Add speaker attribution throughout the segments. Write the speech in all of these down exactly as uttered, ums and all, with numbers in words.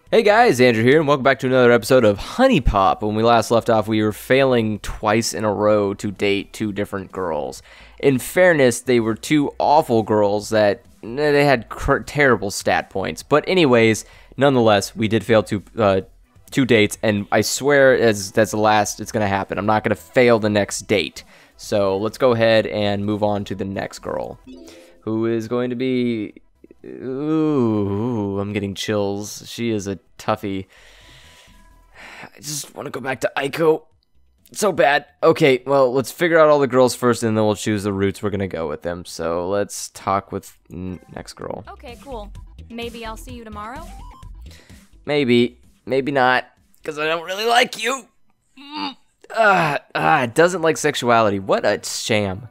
Speaker 1: Hey guys, Andrew here, and welcome back to another episode of Honey Pop. When we last left off, we were failing twice in a row to date two different girls. In fairness, they were two awful girls that they had cr- terrible stat points. But anyways, nonetheless, we did fail two uh, two dates, and I swear as that's the last it's going to happen. I'm not going to fail the next date. So let's go ahead and move on to the next girl, who is going to be... Ooh, I'm getting chills. She is a toughie. I just want to go back to Aiko. So bad. Okay, well, let's figure out all the girls first, and then we'll choose the routes we're going to go with them. So let's talk with n- next girl.
Speaker 2: Okay, cool. Maybe I'll see you tomorrow?
Speaker 1: Maybe. Maybe not. Because I don't really like you. Mm. Ah, ah, it doesn't like sexuality. What a sham.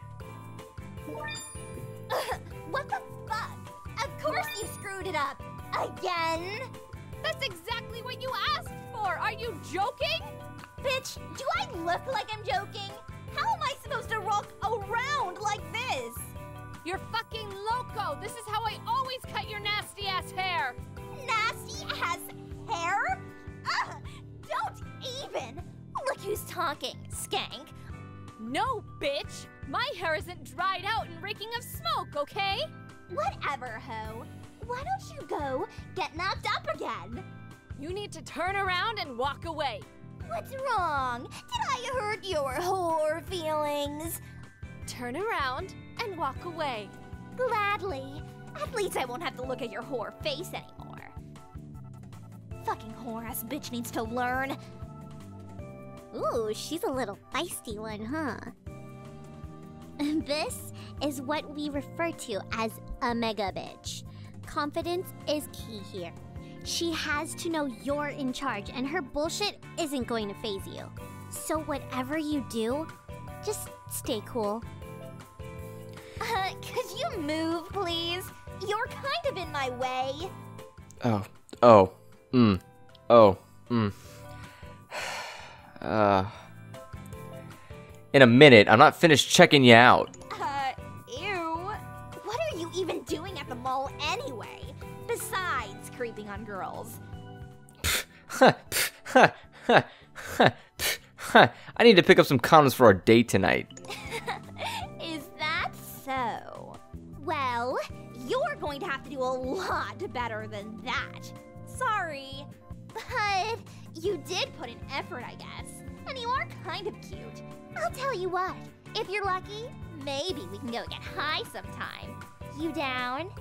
Speaker 3: What the fuck? Of course you screwed it up. Again?
Speaker 2: That's exactly what you asked for! Are you joking?
Speaker 3: Bitch, do I look like I'm joking? How am I supposed to rock around like this?
Speaker 2: You're fucking loco! This is how I always cut your nasty ass hair!
Speaker 3: Nasty ass hair? Ugh, don't even! Look who's talking, skank.
Speaker 2: No, bitch! My hair isn't dried out and reeking of smoke, okay?
Speaker 3: Whatever, ho. Why don't you go get knocked up again?
Speaker 2: You need to turn around and walk away.
Speaker 3: What's wrong? Did I hurt your whore feelings?
Speaker 2: Turn around and walk away.
Speaker 3: Gladly. At least I won't have to look at your whore face anymore. Fucking whore-ass bitch needs to learn. Ooh, she's a little feisty one, huh? This is what we refer to as a mega bitch. Confidence is key here. She has to know you're in charge, and her bullshit isn't going to faze you. So whatever you do, just stay cool. Uh, could you move, please? You're kind of in my way.
Speaker 1: Oh. Oh. Mm. Oh. Mm. Uh. In a minute. I'm not finished checking you out.
Speaker 3: Uh, ew. What are you even doing at the mall anyway? Besides creeping on girls.
Speaker 1: I need to pick up some condoms for our date tonight.
Speaker 3: Is that so? Well, you're going to have to do a lot better than that. Sorry. But you did put in effort, I guess. And you are kind of cute. I'll tell you what. If you're lucky, maybe we can go get high sometime. You down?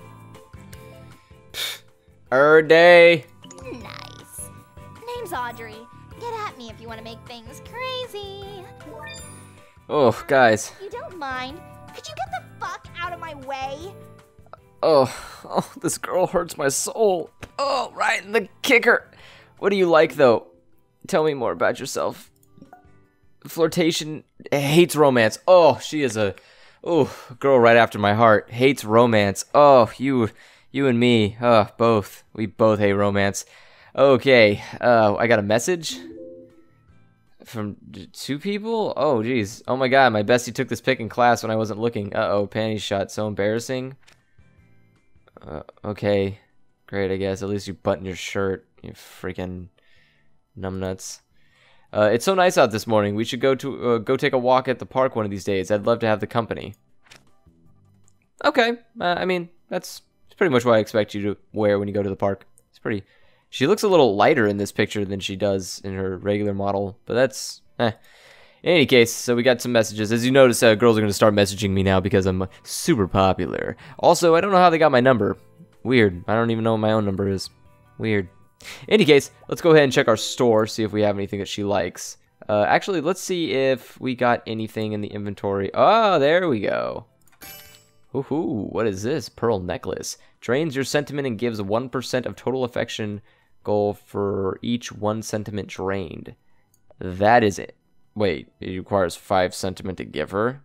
Speaker 1: Er day.
Speaker 3: Nice. Name's Audrey. Get at me if you want to make things crazy.
Speaker 1: Oh, guys.
Speaker 3: You don't mind? Could you get the fuck out of my way?
Speaker 1: Oh, oh, this girl hurts my soul. Oh, right in the kicker. What do you like, though? Tell me more about yourself. Flirtation, hates romance. Oh, she is a, oh, girl right after my heart. Hates romance. Oh, you, you and me, oh, both. We both hate romance. Okay, uh, I got a message from two people? Oh, geez. Oh my god, my bestie took this pic in class when I wasn't looking. Uh-oh, panty shot. So embarrassing. Uh, okay, great, I guess. At least you button your shirt, you freaking numbnuts. Uh, it's so nice out this morning. We should go to uh, go take a walk at the park one of these days. I'd love to have the company. Okay, uh, I mean, that's pretty much what I expect you to wear when you go to the park. It's pretty... She looks a little lighter in this picture than she does in her regular model, but that's... eh. In any case, so we got some messages. As you notice, uh, girls are going to start messaging me now because I'm uh, super popular. Also, I don't know how they got my number. Weird. I don't even know what my own number is. Weird. In any case, let's go ahead and check our store, see if we have anything that she likes. Uh, actually, let's see if we got anything in the inventory. Oh, there we go. Woohoo, what is this? Pearl necklace. Drains your sentiment and gives one percent of total affection goal for each one sentiment drained. That is it. Wait, it requires five sentiment to give her?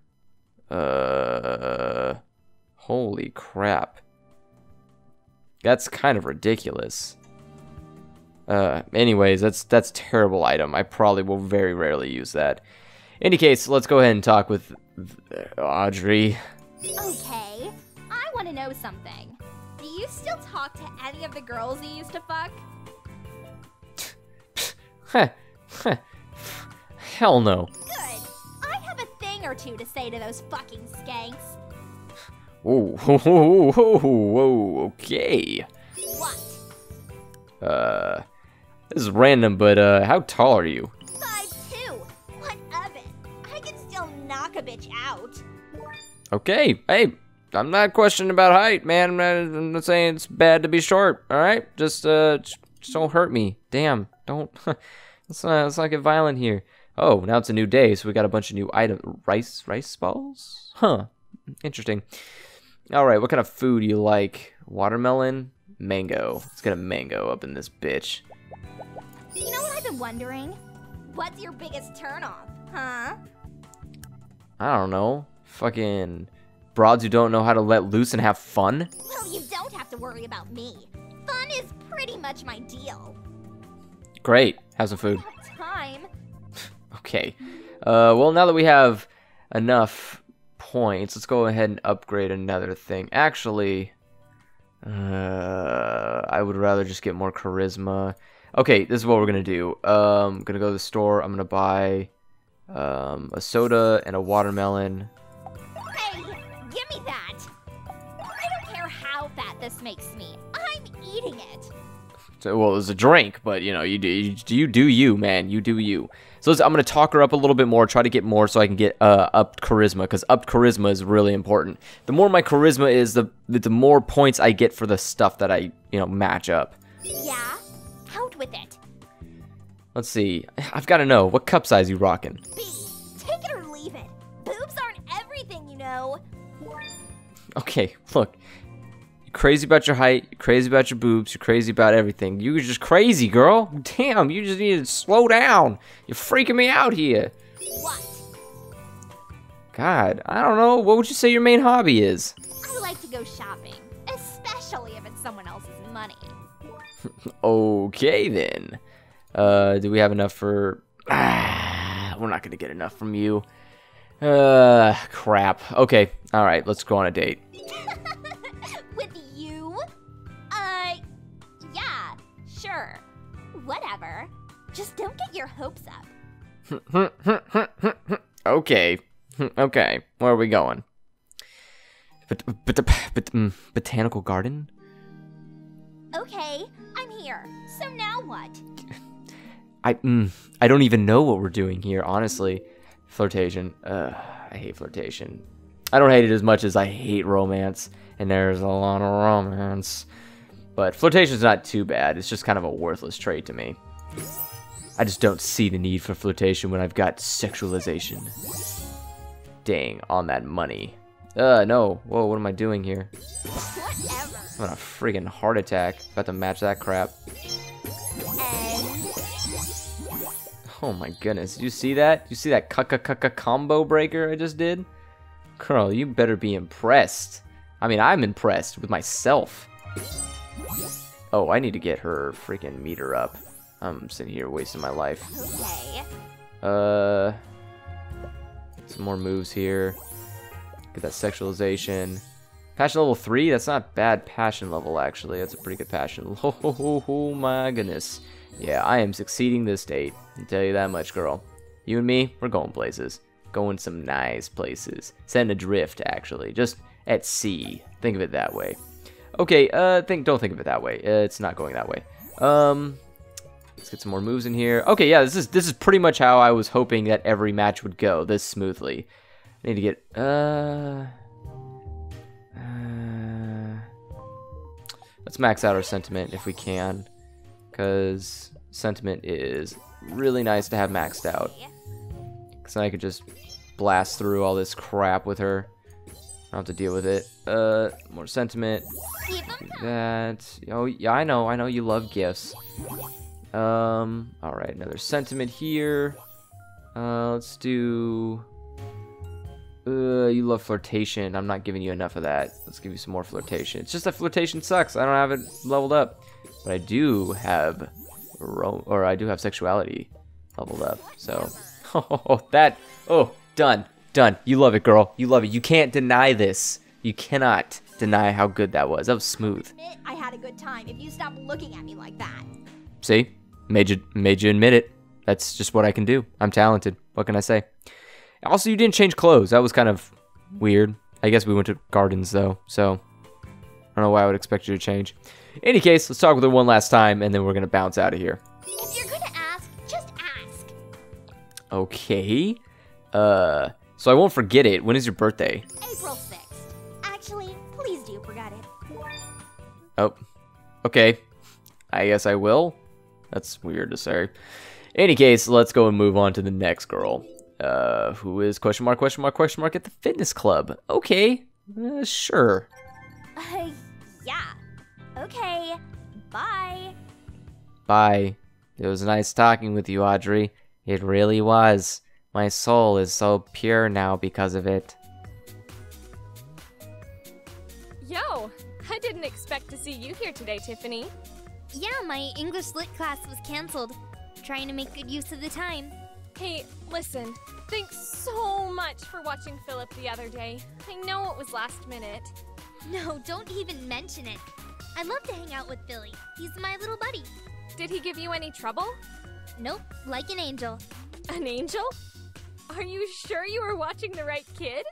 Speaker 1: Uh, holy crap. That's kind of ridiculous. Uh, anyways, that's that's a terrible item. I probably will very rarely use that. In any case, let's go ahead and talk with Audrey.
Speaker 3: Okay, I want to know something. Do you still talk to any of the girls you used to fuck?
Speaker 1: Heh. Heh. Hell no.
Speaker 3: Good. I have a thing or two to say to those fucking skanks.
Speaker 1: Whoa, whoa, whoa, whoa, whoa, okay.
Speaker 3: What?
Speaker 1: Uh, this is random, but uh, how tall are you?
Speaker 3: five two. What of it? I can still knock a bitch out.
Speaker 1: Okay, hey, I'm not questioning about height, man. I'm not, I'm not saying it's bad to be short. All right, just uh, just don't hurt me. Damn, don't. let's not let's not get violent here. Oh, now it's a new day, so we got a bunch of new items. Rice, rice balls? Huh. Interesting. All right, what kind of food do you like? Watermelon, mango. Let's get a mango up in this bitch.
Speaker 3: You know what I've been wondering? What's your biggest turnoff, huh?
Speaker 1: I don't know. Fucking broads who don't know how to let loose and have fun.
Speaker 3: Well, you don't have to worry about me. Fun is pretty much my deal.
Speaker 1: Great. Have some food.
Speaker 3: I don't have time.
Speaker 1: Okay. Uh, well, now that we have enough points, let's go ahead and upgrade another thing. Actually, uh, I would rather just get more charisma. Okay, this is what we're gonna do. Um, I'm gonna go to the store. I'm gonna buy um, a soda and a watermelon.
Speaker 3: Hey, give me that. I don't care how fat this makes me. I'm eating it.
Speaker 1: So, well, it's a drink, but you know, you do you, you do you, man. You do you. So let's, I'm gonna talk her up a little bit more, try to get more, so I can get uh, up charisma, because up charisma is really important. The more my charisma is, the the more points I get for the stuff that I you know match up.
Speaker 3: Yeah? Out with it.
Speaker 1: Let's see. I've got to know what cup size you rocking.
Speaker 3: B, take it or leave it. Boobs aren't everything, you know.
Speaker 1: Okay, look. You're crazy about your height. You're crazy about your boobs. You're crazy about everything. You're just crazy, girl. Damn, you just need to slow down. You're freaking me out here.
Speaker 3: What?
Speaker 1: God, I don't know. What would you say your main hobby is?
Speaker 3: I like to go shopping, especially if it's someone else's money.
Speaker 1: Okay, then. Uh, do we have enough for... Ah, we're not going to get enough from you. Uh, crap. Okay, all right, let's go on a date.
Speaker 3: With you? Uh, yeah, sure. Whatever. Just don't get your hopes up.
Speaker 1: Okay. Okay. Where are we going? But, but, but, but um, botanical garden?
Speaker 3: Okay, I'm here. So now what?
Speaker 1: I mm, I don't even know what we're doing here, honestly. Flirtation. Uh, I hate flirtation. I don't hate it as much as I hate romance, and there's a lot of romance. But flirtation's not too bad. It's just kind of a worthless trait to me. I just don't see the need for flirtation when I've got sexualization. Dang, on that money. Uh, no. Whoa, what am I doing here?
Speaker 3: Whatever.
Speaker 1: I'm on a friggin' heart attack. About to match that crap.
Speaker 3: And
Speaker 1: Oh my goodness. Did you see that? You see that k-k-k-k combo breaker I just did? Girl, you better be impressed. I mean, I'm impressed with myself. Oh, I need to get her freaking meter up. I'm sitting here wasting my life.
Speaker 3: okay.
Speaker 1: Uh, some more moves here. Get that sexualization. Passion level three? That's not bad passion level, actually. That's a pretty good passion. Oh, oh, oh, oh my goodness. Yeah, I am succeeding this date. I'll tell you that much, girl. You and me, we're going places. Going some nice places. Setting adrift, actually. Just at sea. Think of it that way. Okay, uh, think don't think of it that way. Uh, it's not going that way. Um, let's get some more moves in here. Okay, yeah, this is this is pretty much how I was hoping that every match would go, this smoothly. I need to get, uh... uh let's max out our sentiment if we can. Because sentiment is really nice to have maxed out. Because then I could just blast through all this crap with her. I don't have to deal with it. Uh, more sentiment.
Speaker 3: Keep them
Speaker 1: Do that. Oh, yeah, I know. I know you love gifts. Um, alright, another sentiment here. Uh, let's do... Uh, you love flirtation. I'm not giving you enough of that. Let's give you some more flirtation. It's just that flirtation sucks. I don't have it leveled up. But I do have... Ro or I do have sexuality leveled up. So... Oh, that... Oh, done. Done. You love it, girl. You love it. You can't deny this. You cannot deny how good that was. That was smooth.
Speaker 3: I had a good time if you stop looking at me like that.
Speaker 1: See? Made you, made you admit it. that's just what I can do. I'm talented. What can I say? Also, you didn't change clothes. That was kind of weird. I guess we went to gardens, though, so I don't know why I would expect you to change. In any case, let's talk with her one last time, and then we're going to bounce out of here.
Speaker 3: If you're gonna ask, just ask.
Speaker 1: Okay. Uh, so I won't forget it. When is your birthday?
Speaker 3: April sixth. Actually, please do forget it.
Speaker 1: Oh, okay. I guess I will. That's weird to say. In any case, let's go and move on to the next girl. Uh, who is question mark, question mark, question mark at the fitness club. Okay, uh, sure.
Speaker 3: Uh, yeah. Okay. Bye.
Speaker 1: Bye. It was nice talking with you, Audrey. It really was. My soul is so pure now because of it.
Speaker 2: Yo, I didn't expect to see you here today, Tiffany.
Speaker 3: Yeah, my English lit class was canceled. Trying to make good use of the time.
Speaker 2: Hey, listen, thanks so much for watching Philip the other day. I know it was last minute.
Speaker 3: No, don't even mention it. I love to hang out with Billy. He's my little buddy.
Speaker 2: Did he give you any trouble?
Speaker 3: Nope, like an angel.
Speaker 2: An angel? Are you sure you were watching the right kid?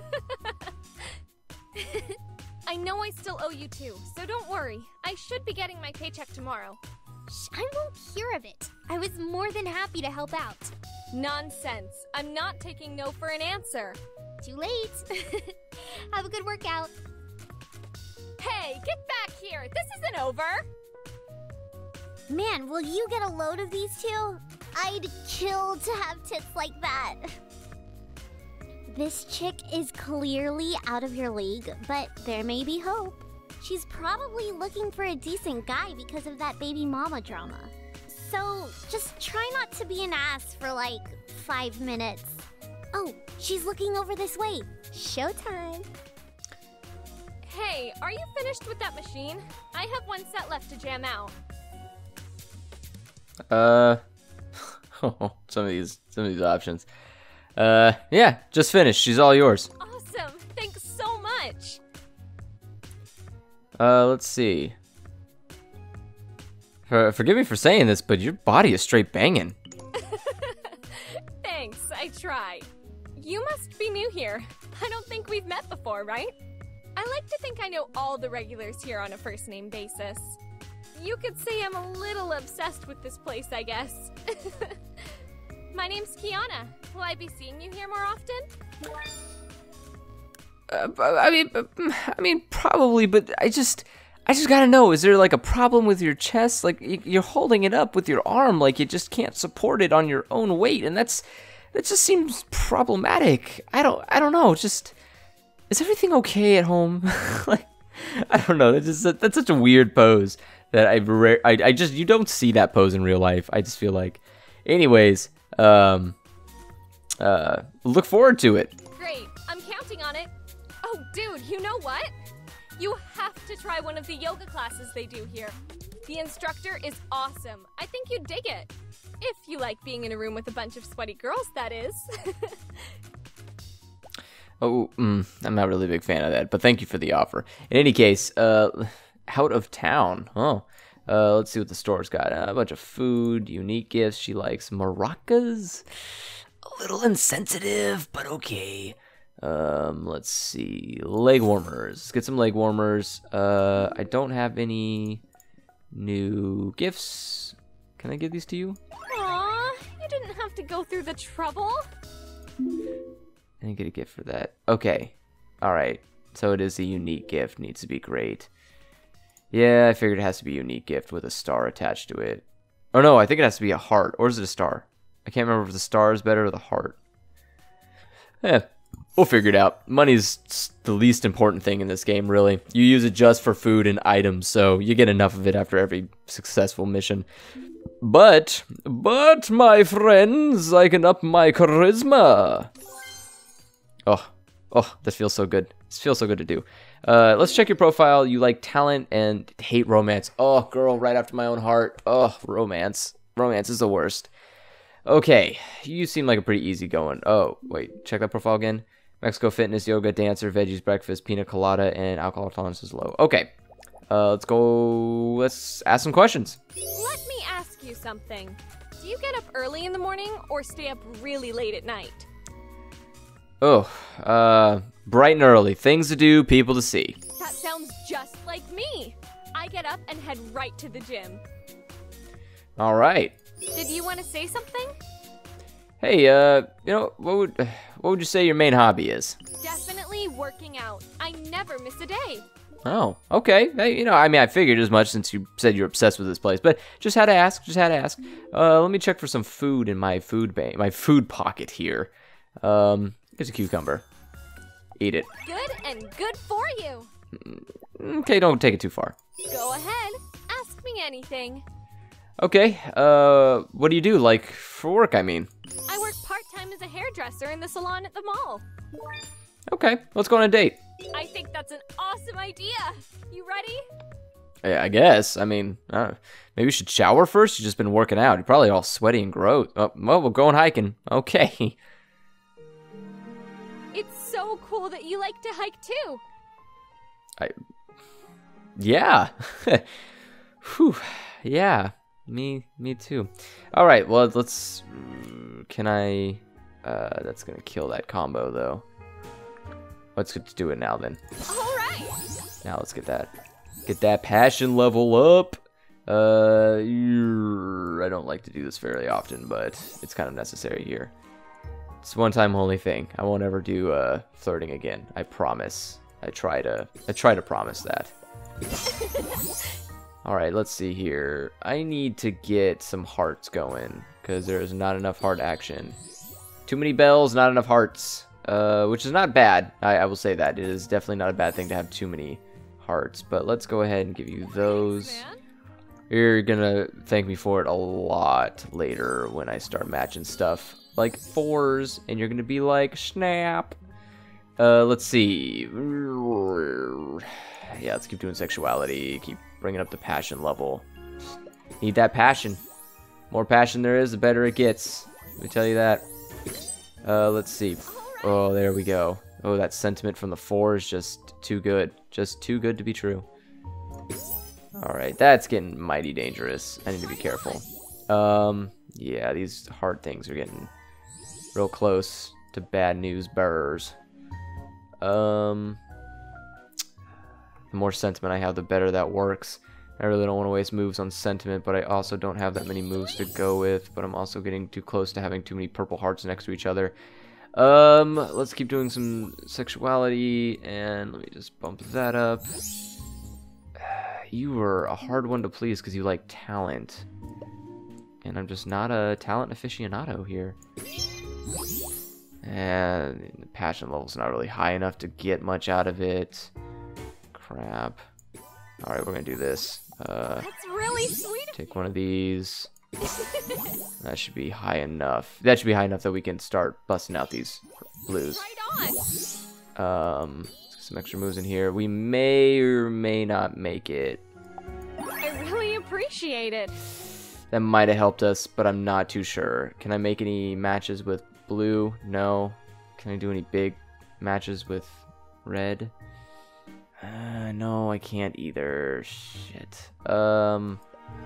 Speaker 2: I know I still owe you two, so don't worry. I should be getting my paycheck tomorrow.
Speaker 3: Shh, I won't hear of it. I was more than happy to help out.
Speaker 2: Nonsense. I'm not taking no for an answer.
Speaker 3: Too late. Have a good workout.
Speaker 2: Hey, get back here! This isn't over!
Speaker 3: Man, will you get a load of these two? I'd kill to have tits like that. This chick is clearly out of your league, but there may be hope. She's probably looking for a decent guy because of that baby mama drama. So just try not to be an ass for like five minutes. Oh, she's looking over this way. Showtime.
Speaker 2: Hey, are you finished with that machine? I have one set left to jam out.
Speaker 1: Uh, some of these, some of these options. Uh, yeah, just finished. She's all yours.
Speaker 2: Awesome. Thanks so much.
Speaker 1: Uh, let's see. For, forgive me for saying this, but your body is straight banging.
Speaker 2: Thanks, I try. You must be new here. I don't think we've met before, right? I like to think I know all the regulars here on a first-name basis. You could say I'm a little obsessed with this place, I guess. My name's Kiana. Will I be seeing you here more often?
Speaker 1: Uh, I mean, I mean, probably, but I just, I just gotta know, is there like a problem with your chest? Like you're holding it up with your arm, like you just can't support it on your own weight, and that's, that just seems problematic. I don't, I don't know. Just, is everything okay at home? Like, I don't know. That's just, that's such a weird pose that I, rare, I, I just, you don't see that pose in real life. I just feel like, anyways, um, uh, look forward to it.
Speaker 2: Great, I'm counting on it. Oh, dude, you know what? You have to try one of the yoga classes they do here. The instructor is awesome. I think you'd dig it. If you like being in a room with a bunch of sweaty girls, that is.
Speaker 1: Oh, mm, I'm not really a big fan of that, but thank you for the offer. In any case, uh, out of town. Oh, uh, let's see what the store's got. Uh, a bunch of food, unique gifts. She likes maracas. A little insensitive, but okay. Um, let's see. Leg warmers. Let's get some leg warmers. Uh, I don't have any new gifts. Can I give these to you?
Speaker 2: Aw, you didn't have to go through the trouble.
Speaker 1: I didn't get a gift for that. Okay. Alright. So it is a unique gift. Needs to be great. Yeah, I figured it has to be a unique gift with a star attached to it. Oh no, I think it has to be a heart. Or is it a star? I can't remember if the star is better or the heart. Yeah, we'll figure it out. Money's the least important thing in this game, really. You use it just for food and items, so you get enough of it after every successful mission. But, but, my friends, I can up my charisma. Oh, oh, this feels so good. This feels so good to do. Uh, let's check your profile. You like talent and hate romance. Oh, girl, right after my own heart. Oh, romance. Romance is the worst. Okay, you seem like a pretty easy going. Oh, wait, check that profile again. Mexico fitness, yoga, dancer, veggies, breakfast, pina colada, and alcohol tolerance is low. Okay, uh, let's go, let's ask some questions.
Speaker 2: Let me ask you something. Do you get up early in the morning or stay up really late at night?
Speaker 1: Oh, uh, bright and early. Things to do, people to see.
Speaker 2: That sounds just like me. I get up and head right to the gym.
Speaker 1: All right.
Speaker 2: Did you want to say something?
Speaker 1: Hey, uh, you know, what would what would you say your main hobby is?
Speaker 2: Definitely working out. I never miss a day.
Speaker 1: Oh, okay. Hey, you know, I mean, I figured as much since you said you're obsessed with this place, but just had to ask. Just had to ask. Uh, let me check for some food in my food bank, my food pocket here. Um, here's a cucumber. Eat it.
Speaker 2: Good and good for you.
Speaker 1: Okay, don't take it too far.
Speaker 2: Go ahead. Ask me anything.
Speaker 1: Okay. Uh, what do you do, like for work? I mean.
Speaker 2: I work part-time as a hairdresser in the salon at the mall.
Speaker 1: Okay, let's go on a date.
Speaker 2: I think that's an awesome idea. You ready?
Speaker 1: Yeah, I guess. I mean, uh, maybe you should shower first. You've just been working out. You're probably all sweaty and gross. Oh, well, we're going hiking. Okay.
Speaker 2: It's so cool that you like to hike too.
Speaker 1: I. Yeah. Whew. Yeah. Me. Me too. All right. Well, let's. Can I? Uh, that's gonna kill that combo though. Let's get do it now then.
Speaker 2: All right.
Speaker 1: Now let's get that. Get that passion level up. Uh, I don't like to do this very often, but it's kind of necessary here. It's a one-time only thing. I won't ever do uh, flirting again. I promise. I try to. I try to promise that. All right, let's see here. I need to get some hearts going because there's not enough heart action. Too many bells, not enough hearts. Uh, which is not bad. I, I will say that it is definitely not a bad thing to have too many hearts. But let's go ahead and give you those.
Speaker 2: Thanks, man.
Speaker 1: You're gonna thank me for it a lot later when I start matching stuff like fours, and you're gonna be like, snap. Uh, let's see. Yeah, let's keep doing sexuality. Keep bringing up the passion level. Need that passion. More passion there is, the better it gets. Let me tell you that. Uh, let's see. Oh, there we go. Oh, that sentiment from the four is just too good. Just too good to be true. Alright, that's getting mighty dangerous. I need to be careful. Um, yeah, these hard things are getting real close to bad news bearers. Um, the more sentiment I have, the better that works. I really don't want to waste moves on sentiment, but I also don't have that many moves to go with. But I'm also getting too close to having too many purple hearts next to each other. Um, let's keep doing some sexuality, and let me just bump that up. You were a hard one to please because you like talent. And I'm just not a talent aficionado here. And the passion level's not really high enough to get much out of it. Crap. Alright, we're gonna do this. Uh,
Speaker 2: That's really sweet.
Speaker 1: take one of these. That should be high enough. That should be high enough that we can start busting out these blues.
Speaker 2: Right on.
Speaker 1: Um, some extra moves in here. We may or may not make it.
Speaker 2: I really appreciate it.
Speaker 1: That might have helped us, but I'm not too sure. Can I make any matches with blue? No. Can I do any big matches with red? Uh, no, I can't either. Shit. Um...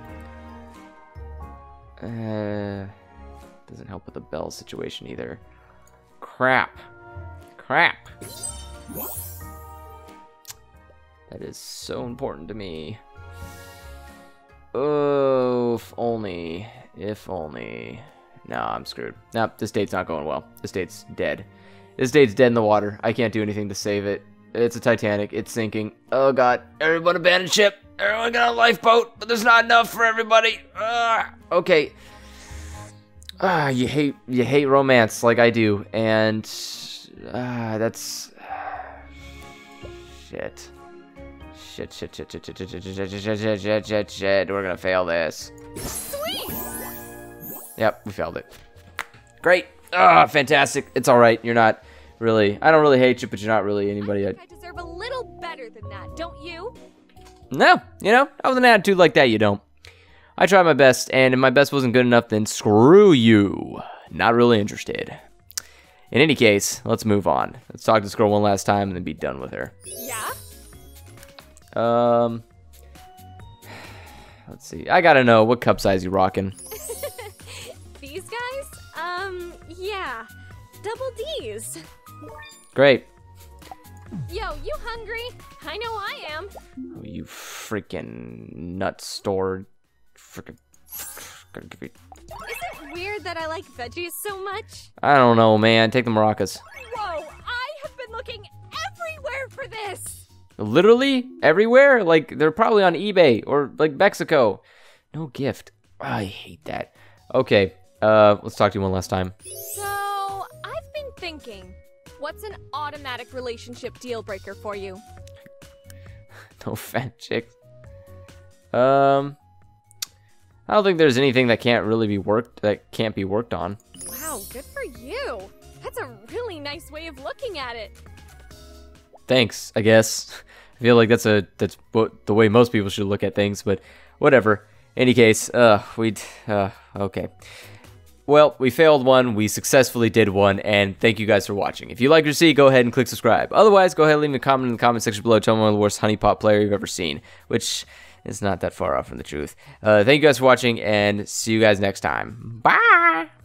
Speaker 1: Uh, doesn't help with the bell situation either. Crap. Crap. That is so important to me. Oh, if only. If only. No, I'm screwed. Nope, this date's not going well. This date's dead. This date's dead in the water. I can't do anything to save it. It's a Titanic. It's sinking. Oh, God. Everyone abandon ship. Everyone got a lifeboat, but there's not enough for everybody. Uh, okay. Ah, uh, you hate you hate romance like I do, and uh, that's shit. Shit, shit, shit, shit, shit, shit, shit, shit, shit, shit, shit, shit, shit, shit. We're gonna fail this.
Speaker 2: Sweet.
Speaker 1: Yep, we failed it. Great. Ah, fantastic. It's all right. You're not really. I don't really hate you, but you're not really anybody.
Speaker 2: I think I deserve a little better than that, don't you?
Speaker 1: No, you know, with an attitude like that, you don't. I tried my best, and if my best wasn't good enough, then screw you. Not really interested. In any case, let's move on. Let's talk to this girl one last time and then be done with her.
Speaker 2: Yeah?
Speaker 1: Um, let's see. I gotta know, what cup size you rocking?
Speaker 2: Yeah, double D's.
Speaker 1: Great.
Speaker 2: Yo, you hungry? I know I am.
Speaker 1: Oh, you freaking nut store. Freaking.
Speaker 2: Is it weird that I like veggies so much?
Speaker 1: I don't know, man. Take the maracas.
Speaker 2: Whoa, I have been looking everywhere for this.
Speaker 1: Literally everywhere? Like, they're probably on eBay or, like, Mexico. No gift. I hate that. Okay, uh, let's talk to you one last time.
Speaker 2: So, I've been thinking, what's an automatic relationship deal breaker for you?
Speaker 1: No fat chicks. Um, I don't think there's anything that can't really be worked, that can't be worked on.
Speaker 2: Wow, good for you. That's a really nice way of looking at it.
Speaker 1: Thanks, I guess. I feel like that's a that's what the way most people should look at things, but whatever. Any case, uh, we'd, uh, okay. Well, we failed one, we successfully did one, and thank you guys for watching. If you like your see, go ahead and click subscribe. Otherwise, go ahead and leave me a comment in the comment section below. Tell me one of the worst honeypot player you've ever seen, which is not that far off from the truth. Uh, thank you guys for watching, and see you guys next time. Bye!